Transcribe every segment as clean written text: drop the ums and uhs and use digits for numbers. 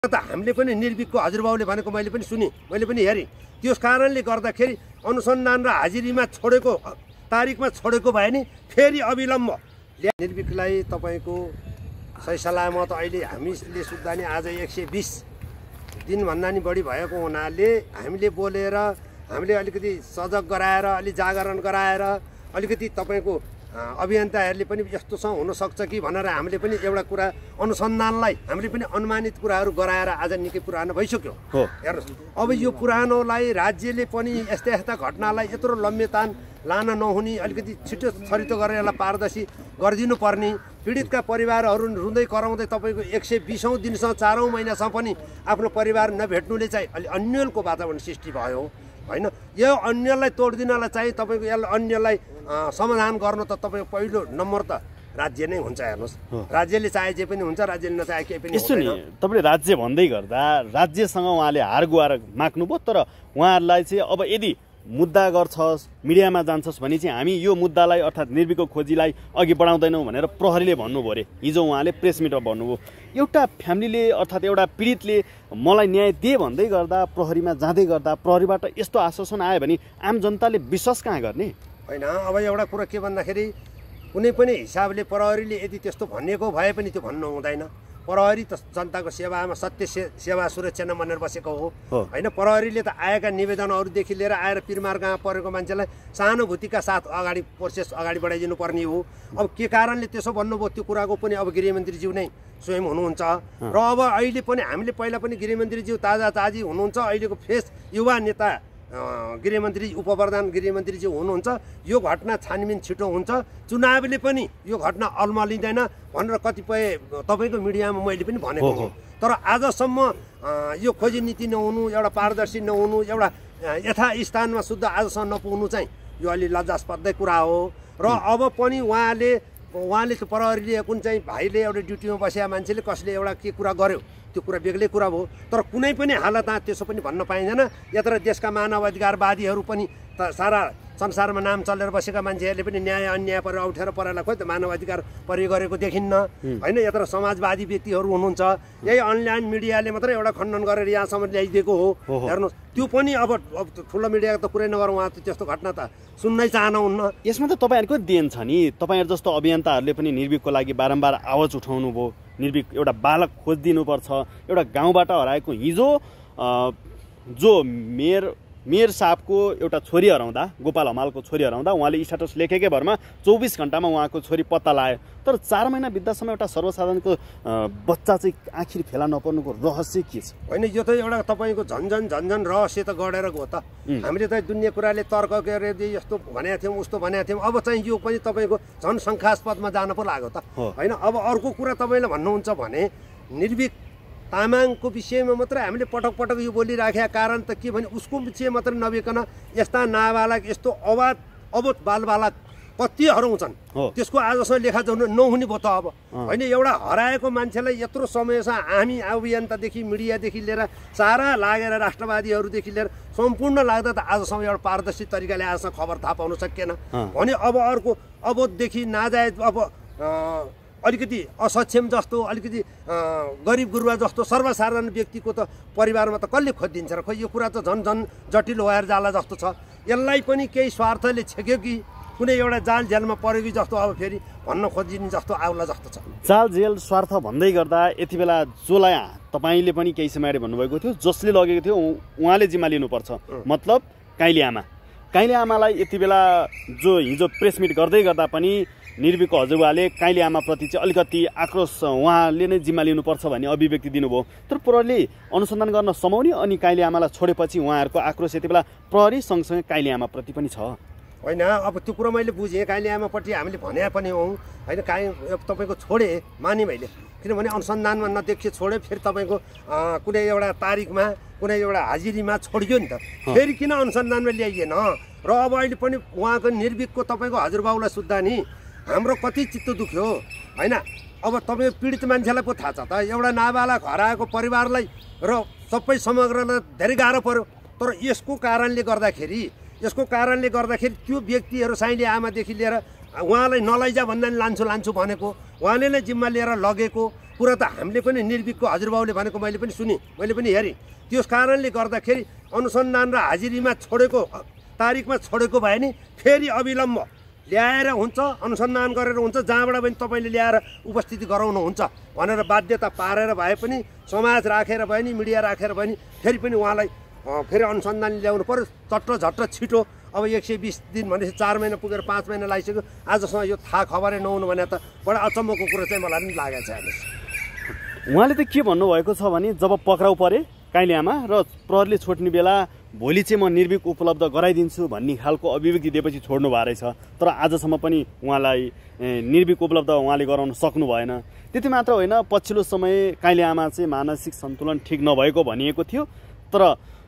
त हामीले पनि निर्भिकको हजुरबाउले भनेको मैले पनि सुने, मैले पनि हेरेँ। त्यस कारणले गर्दाखेरि अनुसन्धान र हाजिरीमा छोडेको तारिखमा छोडेको भए नि फेरि अविलम्ब निर्भिकलाई तपाईँको सही सलामत अहिले हामीले सुत्दा नि आज 120 दिनभन्दा नि बढी भएको हुनाले हामीले बोलेर हामीले अलिकति सजग गराएर अलि जागरण गराएर अलिकति तपाईँको अभियन्ताहरूले पनि यस्तो छ हुनसक्छ कि भनेर हामीले पनि एउटा कुरा अनुसन्धानलाई हामीले पनि अनुमानित कुराहरू गराएर आज निकै पुरानो भइसक्यो। हेर्नुहोस् अब यो पुरानोलाई राज्यले पनि यस्ता यस्ता घटनालाई यत्रो लम्बेतान लान नहुने अलिकति छिटो छरितो गरेर यसलाई पारदर्शी गरिदिनु पर्ने। पीडितका परिवारहरू रुँदै कराउँदै तपाईँको 120औं दिनसम्म 4औं महिनासम्म पनि आफ्नो परिवार नभेट्नुले चाहिँ अलि अन्यलको वातावरण सृष्टि भयो होइन। यो अन्यललाई तोड्दिनलाई चाहिँ तपाईँको यसलाई अन्यलाई समाधान गर्नु त तपाईँको पहिलो नम्बर त राज्य नै हुन्छ। हेर्नुहोस् राज्यले चाहे जे पनि हुन्छ, राज्यले नचाहे केही पनि यस्तो नि। तपाईँले राज्य भन्दै गर्दा राज्यसँग उहाँले हार गुहार माग्नुभयो, तर उहाँहरूलाई चाहिँ अब यदि मुद्दा गर्छस् मिडियामा जान्छस् भने चाहिँ हामी यो मुद्दालाई अर्थात् निर्भिकको खोजीलाई अघि बढाउँदैनौँ भनेर प्रहरीले भन्नुभयो अरे। हिजो उहाँले प्रेस मिटमा भन्नुभयो। एउटा फ्यामिलीले अर्थात् एउटा पीडितले मलाई न्याय दिए भन्दै गर्दा प्रहरीमा जाँदै गर्दा प्रहरीबाट यस्तो आश्वासन आयो भने आम जनताले विश्वास कहाँ गर्ने होइन। अब एउटा कुरा के भन्दाखेरि कुनै पनि हिसाबले प्रहरीले यदि त्यस्तो भनेको भए पनि त्यो भन्नु हुँदैन। प्रहरी त जनताको सेवामा सत्य सेवा सुरक्षा नै भनेर बसेको हो होइन। प्रहरीले त आएका निवेदनहरूदेखि लिएर आएर पिरमार गाउँ परेको मान्छेलाई सहानुभूतिका साथ अगाडि प्रोसेस अगाडि बढाइदिनु पर्ने हो। अब के कारणले त्यसो भन्नुभयो त्यो कुराको पनि अब गृहमन्त्रीज्यू नै स्वयं हुनुहुन्छ। र अब अहिले पनि हामीले पहिला पनि गृहमन्त्रीज्यू ताजी हुनुहुन्छ, अहिलेको फ्रेस युवा नेता गृहमन्त्री उपप्रधान गृहमन्त्रीज्यू हुनुहुन्छ। यो घटना छानबिन छिटो हुन्छ, चुनावले पनि यो घटना अल्मलिँदैन भनेर कतिपय तपाईँको मिडियामा मैले पनि भनेको हो। तर आजसम्म यो खोजी नीति नहुनु, एउटा पारदर्शी नहुनु, एउटा यथास्थानमा शुद्ध आजसम्म नपुग्नु चाहिँ यो अलि लज्जास्पदै कुरा हो। र अब पनि उहाँले त्यो प्रहरीले कुन चाहिँ भाइले एउटा ड्युटीमा बसेका मान्छेले कसले एउटा के कुरा गर्यो त्यो कुरा बेग्लै कुरा भयो। तर कुनै पनि हालतमा त्यसो पनि भन्न पाइँदैन। यत्र देशका मानव अधिकारवादीहरू पनि त सारा संसारमा नाम चलेर बसेका मान्छेहरूले पनि न्याय अन्याय परेर उठेर परेर खोइ त मानव अधिकार प्रयोग गरेको देखिन्न होइन। यत्र समाजवादी व्यक्तिहरू हुनुहुन्छ, यही अनलाइन मिडियाले मात्रै एउटा खण्डन गरेर यहाँसम्म ल्याइदिएको हो। हेर्नुहोस् त्यो पनि अब ठुलो मिडियाको त कुरै नगरौँ, उहाँ त त्यस्तो घटना त सुन्नै चाहनुहुन्न। यसमा त तपाईँहरूको देन छ नि। तपाईँहरू जस्तो अभियन्ताहरूले पनि निर्भिकको लागि बारम्बार आवाज उठाउनु भयो। निर्भिक एउटा बालक खोजिदिनुपर्छ। एउटा गाउँबाट हराएको हिजो जो मेयर साहबको एउटा छोरी हराउँदा, गोपाल हमालको छोरी हराउँदा उहाँले स्ट्याटस लेखेकै भरमा 24 घण्टामा उहाँको छोरी पत्ता लाग्यो। तर 4 महिना बित्दासम्म एउटा सर्वसाधारणको बच्चा चाहिँ आखिर फेला नपर्नुको रहस्य के छ? होइन यो त एउटा तपाईँको झन्झन रहस्य त गढेर गयो त। हामीले त दुनियाँ कुराले तर्क गरेर यस्तो भनेका थियौँ उस्तो भनेका थियौँ, अब चाहिँ यो पनि तपाईँको झन् शङ्कास्पदमा जान पो लाग्यो त होइन। अब अर्को कुरा तपाईँले भन्नुहुन्छ भने निर्भिक तामाङको विषयमा मात्रै हामीले पटक पटक यो बोलिराखेका कारण त के भने उसको विषय मात्रै नभइकन यस्ता नाबालक यस्तो अबोध बालबालक कति हराउँछन् त्यसको आजसम्म लेखाजोखा नहुने भयो त अब होइन। एउटा हराएको मान्छेलाई यत्रो समयसम्म हामी अभियन्तादेखि मिडियादेखि लिएर सारा लागेर राष्ट्रवादीहरूदेखि लिएर सम्पूर्ण लाग्दा त आजसम्म एउटा पारदर्शी तरिकाले आजसम्म खबर थाहा पाउन सकिएन भने अब अर्को अबोधदेखि नाजायज अब अलिकति असक्षम जस्तो अलिकति गरिब गुरुवा जस्तो सर्वसाधारण व्यक्तिको त परिवारमा त कसले खोजिदिन्छ र? खोइ यो कुरा त झन् जटिल भएर जाला जस्तो छ। यसलाई पनि केही स्वार्थले छेक्यो कि कुनै एउटा जाल जेलमा पऱ्यो कि जस्तो अब फेरि भन्न खोजिने जस्तो आउला जस्तो छ। जाल जेल स्वार्थ भन्दै गर्दा यति बेला जसलाई तपाईँले पनि केही समय अगाडि भन्नुभएको थियो जसले लगेको थियो उहाँले जिम्मा लिनुपर्छ, मतलब काइली आमालाई यति बेला जो हिजो प्रेस मिट गर्दै गर्दा पनि निर्भिकको हजुरबाले काइली आमाप्रति चाहिँ अलिकति आक्रोश उहाँले नै जिम्मा लिनुपर्छ भन्ने अभिव्यक्ति दिनुभयो। तर प्रहरीले अनुसन्धान गर्न समाउने अनि काइली आमालाई छोडेपछि उहाँहरूको आक्रोश यति बेला प्रहरी सँगसँगै काइली आमाप्रति पनि छ होइन। अब त्यो कुरा मैले बुझेँ, काइली आमापट्टि हामीले भने पनि हौँ होइन। तपाईँको छोडे माने मैले, किनभने अनुसन्धानमा नदेखिए छोडे फेरि तपाईँको कुनै एउटा तारिखमा कुनै एउटा हाजिरीमा छोडियो नि त, फेरि किन अनुसन्धानमा ल्याइएन? र अब अहिले पनि उहाँको निर्भिकको तपाईँको हजुरबाउलाई सुत्दा नि हाम्रो कति चित्त दुख्यो होइन। अब तपाईँ पीडित मान्छेलाई पो थाहा छ त, एउटा नाबालक हराएको परिवारलाई र सबै समग्रलाई धेरै गाह्रो पर्यो। तर यसको कारणले गर्दाखेरि त्यो व्यक्तिहरू साइली आमादेखि लिएर उहाँलाई नलैजा भन्दा नि लान्छु भनेको उहाँले नै जिम्मा लिएर लगेको कुरा त हामीले पनि निर्भिकको हजुरबाउले भनेको मैले पनि सुने, मैले पनि हेरेँ। त्यस कारणले गर्दाखेरि अनुसन्धान र हाजिरीमा छोडेको तारिकमा छोडेको भए नि फेरि अविलम्ब ल्याएर हुन्छ, अनुसन्धान गरेर हुन्छ, जहाँबाट पनि तपाईँले ल्याएर उपस्थिति गराउनुहुन्छ भनेर बाध्यता पारेर भए पनि, समाज राखेर भए नि, मिडिया राखेर भए नि फेरि पनि उहाँलाई फेरि अनुसन्धान ल्याउनु पर्यो झट्ट छिटो। अब 120 दिन भनेपछि 4 महिना पुगेर 5 महिना लागिसक्यो, आजसम्म यो थाहा खबरै नहुनु भने त बडा अचम्मको कुरो चाहिँ मलाई पनि लागेको छ। हेर्नुहोस्, उहाँले त के भन्नुभएको छ भने जब पक्राउ परे काइलियामा र प्रहरीले छोड्ने बेला भोलि चाहिँ म निर्भिक उपलब्ध गराइदिन्छु भन्ने खालको अभिव्यक्ति दिएपछि छोड्नु भएको रहेछ। तर आजसम्म पनि उहाँलाई निर्भिक उपलब्ध उहाँले गराउन सक्नु भएन। त्यति मात्र होइन, पछिल्लो समय काइलियामा चाहिँ मानसिक सन्तुलन ठिक नभएको भनिएको थियो। तर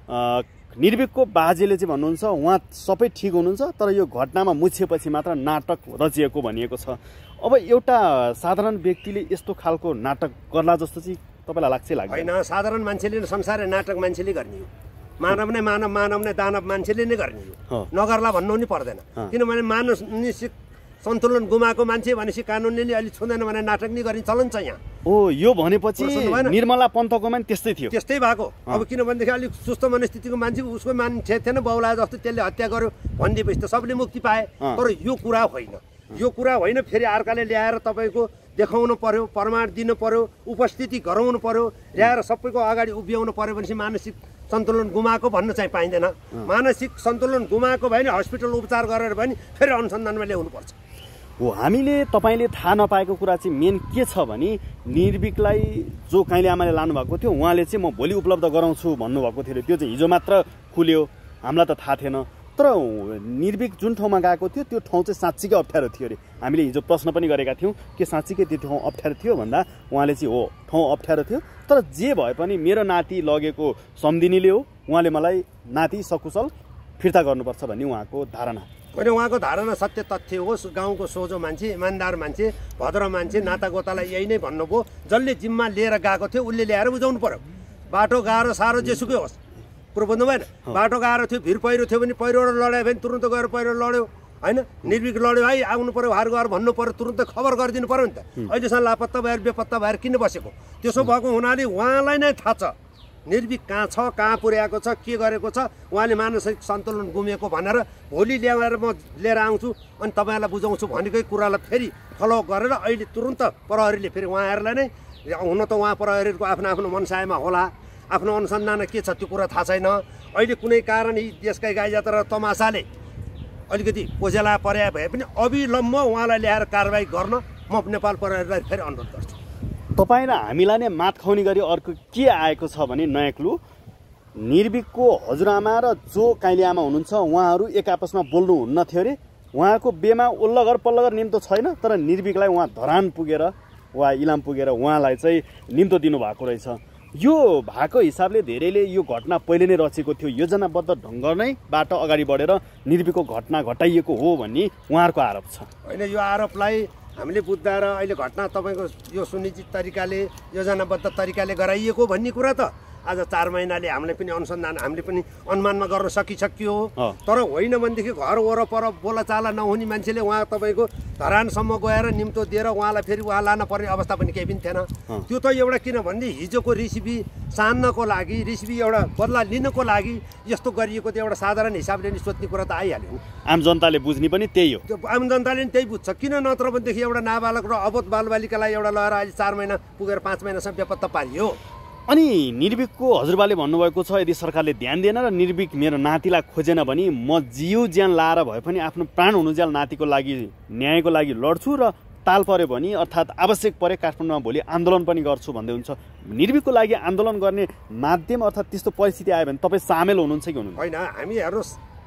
निर्भिकको बाजेले चाहिँ भन्नुहुन्छ उहाँ सबै ठिक हुनुहुन्छ, तर यो घटनामा मुछिएपछि मात्र नाटक रचिएको भनिएको छ। अब एउटा साधारण व्यक्तिले यस्तो खालको नाटक गर्ला जस्तो चाहिँ तपाईँलाई लाग्छ? होइन, साधारण मान्छेले संसारै नाटक मान्छेले गर्ने हो। मानव नै मानव, मानव नै दानव मान्छेले नै गर्ने हो, नगर्ला भन्नु नि पर्दैन। किनभने मानसिक सन्तुलन गुमाएको मान्छे भनेपछि कानुनले नि अलि छुँदैन भने नाटक नि गर्ने चलन छ यहाँ। यो भनेपछि निर्मला पन्तकोमा नि त्यस्तै थियो? त्यस्तै भएको। अब किनभनेदेखि अलिक सुस्त मनस्थितिको मान्छे, उसको मान्छे थिएन बाउला जस्तो, त्यसले हत्या गर्यो भनिदिएपछि त सबले मुक्ति पाए। तर यो कुरा होइन, यो कुरा होइन। फेरि अर्काले ल्याएर तपाईँको देखाउनु पर्यो, प्रमाण दिनु पर्यो, उपस्थिति गराउनु पर्यो, ल्याएर सबैको अगाडि उभ्याउनु पर्यो भनेपछि मानसिक सन्तुलन गुमाएको भन्न चाहिँ पाइँदैन। मानसिक सन्तुलन गुमाएको भयो नि हस्पिटल उपचार गरेर भयो नि फेरि अनुसन्धानमा ल्याउनुपर्छ। हो, हामीले तपाईँले थाहा नपाएको कुरा चाहिँ मेन के छ भने निर्भिकलाई जो काइलियामाले लानुभएको थियो उहाँले चाहिँ म भोलि उपलब्ध गराउँछु भन्नुभएको थियो। त्यो चाहिँ हिजो मात्र खुल्यो, हामीलाई त थाहा थिएन। तर निर्भिक जुन ठाउँमा गएको थियो त्यो ठाउँ चाहिँ साँच्चीकै अप्ठ्यारो थियो अरे। हामीले हिजो प्रश्न पनि गरेका थियौँ के साँच्चीकै त्यो ठाउँ अप्ठ्यारो थियो भन्दा उहाँले चाहिँ हो ठाउँ अप्ठ्यारो थियो, तर जे भए पनि मेरो नाति लगेको सम्झिनीले हो, उहाँले मलाई नाति सकुशल फिर्ता गर्नुपर्छ भन्ने उहाँको धारणा। होइन, उहाँको धारणा सत्य तथ्य हो। गाउँको सोझो मान्छे, इमान्दार मान्छे, भद्र मान्छे, नातागोतालाई यही नै भन्नुभयो। जसले जिम्मा लिएर गएको थियो उसले ल्याएर बुझाउनु पर्यो। बाटो गाह्रो साह्रो जेसुकै होस्, कुरो बुझ्नु भएन। बाटो गाह्रो थियो, भिर पहिरो थियो भने पहिरोबाट लड्यो भने तुरुन्त गएर पहिरो लड्यो, होइन निर्भिक लड्यो, है आउनु पर्यो, हार गएर भन्नु पर्यो, तुरुन्त खबर गरिदिनु पर्यो नि त। अहिलेसम्म लापत्ता भएर बेपत्ता भएर किन बसेको? त्यसो भएको हुनाले उहाँलाई नै थाहा छ निर्भिक कहाँ छ, कहाँ पुर्याएको छ, के गरेको छ। उहाँले मानसिक सन्तुलन गुमेको भनेर भोलि ल्याएर म लिएर आउँछु अनि तपाईँहरूलाई बुझाउँछु भनेकै कुरालाई फेरि फलो गरेर अहिले तुरुन्त प्रहरीले फेरि उहाँहरूलाई नै, हुन त उहाँ प्रहरीको आफ्नो आफ्नो मनसायमा होला, आफ्नो अनुसन्धान के छ त्यो कुरा थाहा छैन। अहिले कुनै कारण यी देशकै गाईजात र तमासाले अलिकति कोजेला पर्या भए पनि अविलम्ब उहाँलाई ल्याएर कारवाही गर्न म नेपाल प्रहरीलाई फेरि अनुरोध गर्छु। तपाईँ र हामीलाई नै मात खुवाउने गरी अर्को के आएको छ भने नयाँ क्लु, निर्भिकको हजुरआमा र जो काइलियामा हुनुहुन्छ उहाँहरू एक आपसमा बोल्नुहुन्न थियो अरे। उहाँको बेमा ओल्लो घर पल्लो घर निम्तो छैन, तर निर्भिकलाई उहाँ धरान पुगेर वा इलाम पुगेर उहाँलाई चाहिँ निम्तो दिनुभएको रहेछ। यो भएको हिसाबले धेरैले यो घटना पहिले नै रचेको थियो, योजनाबद्ध ढङ्ग नैबाट अगाडि बढेर निर्भिकको घटना घटाइएको हो भन्ने उहाँहरूको आरोप छ। होइन, यो आरोपलाई हामीले बुझ्दा र अहिले घटना तपाईँको यो सुनिश्चित तरिकाले योजनाबद्ध तरिकाले गराइएको भन्ने कुरा त आज 4 महिनाले हामीले पनि अनुसन्धान हामीले पनि अनुमानमा गर्न सकिसक्यो। तर होइन भनेदेखि घर वरपर बोलाचाला नहुने मान्छेले उहाँ तपाईँको धरानसम्म गएर निम्तो दिएर उहाँलाई फेरि उहाँ लान पर्ने अवस्था पनि केही पनि थिएन। त्यो त एउटा किनभने हिजोको रेसिपी सान्नको लागि, रेसिपी एउटा बदला लिनको लागि यस्तो गरिएको त एउटा साधारण हिसाबले नि सोध्ने कुरा त आइहाल्यो। आम जनताले बुझ्ने पनि त्यही हो, त्यो आम जनताले नि त्यही बुझ्छ। किन नत्र भनेदेखि एउटा नाबालक र अबोध बालबालिकालाई एउटा लगाएर अहिले 4 महिना पुगेर 5 महिनासम्म बेपत्ता पारियो। अनि निर्भिकको हजुरबाले भन्नुभएको छ यदि सरकारले ध्यान दिएन र निर्भिक मेरो नातिलाई खोजेन भने म जिउ ज्यान लाएर भए पनि आफ्नो प्राण हुनुज्याल नातिको लागि न्यायको लागि लड्छु र ताल पर्यो भने अर्थात् आवश्यक परे काठमाडौँमा भोलि आन्दोलन पनि गर्छु भन्दै हुन्छ। निर्भिकको लागि आन्दोलन गर्ने माध्यम अर्थात् त्यस्तो परिस्थिति आयो भने तपाईँ सामेल हुनुहुन्छ कि हुनुहुन्छ? होइन, हामी हेर्नुहोस्,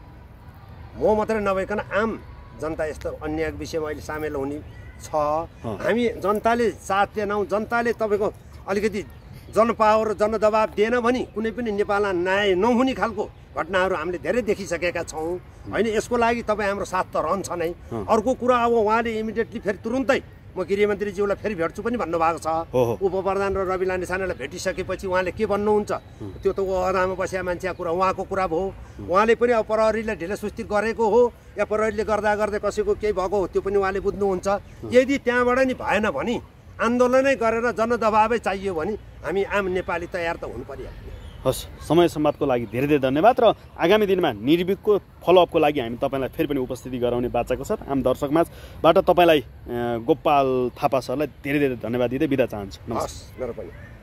म मात्रै नभइकन आम जनता यस्तो अन्याय विषयमा अहिले सामेल हुने छ। हामी जनताले साथ दिएनौँ, जनताले तपाईँको अलिकति जनपावर जनदबाब दिएन भने कुनै पनि नेपालमा न्याय नहुने खालको घटनाहरू हामीले धेरै देखिसकेका छौँ। होइन, यसको लागि तपाईँ हाम्रो साथ त रहन्छ नै। अर्को कुरा अब उहाँले इमिडिएटली फेरि तुरुन्तै म गृहमन्त्रीज्यूलाई फेरि भेट्छु पनि भन्नुभएको छ। उपप्रधान र रवि लामिछानेलाई भेटिसकेपछि उहाँले के भन्नुहुन्छ त्यो त अदामा बसेका मान्छेको कुरा उहाँको कुरा भयो। उहाँले पनि अब प्रहरीले ढिलासुस्ती गरेको हो या प्रहरीले गर्दा गर्दै कसैको केही भएको हो त्यो पनि उहाँले बुझ्नुहुन्छ। यदि त्यहाँबाट नि भएन भने आन्दोलनै गरेर जनदबावै चाहियो भने हामी आम नेपाली तयार त हुनु परिहाल्यो। हस्, समय संवादको लागि धेरै धेरै धन्यवाद र आगामी दिनमा निर्भीकको फलोअपको लागि हामी तपाईँलाई फेरि पनि उपस्थिति गराउने बाचाको साथ आम दर्शकमाझबाट तपाईँलाई गोपाल थापा सरलाई धेरै धेरै धन्यवाद दिँदै बिदा चाहन्छु। हस्, मेरो पनि।